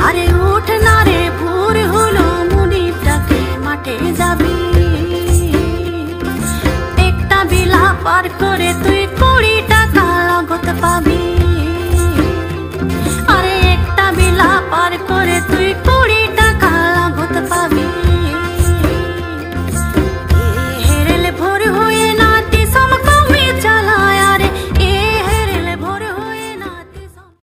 আরে উঠ না রে ভোর হলো মুনির ডাকে মাঠে যাবি একটা বিলা পার করে তুই 20 টাকা লগত পাবি